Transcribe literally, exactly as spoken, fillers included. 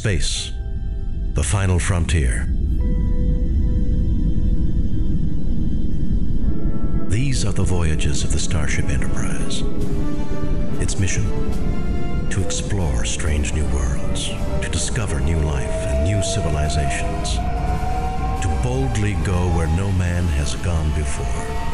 Space, the final frontier. These are the voyages of the Starship Enterprise. Its mission: to explore strange new worlds, to discover new life and new civilizations, to boldly go where no man has gone before.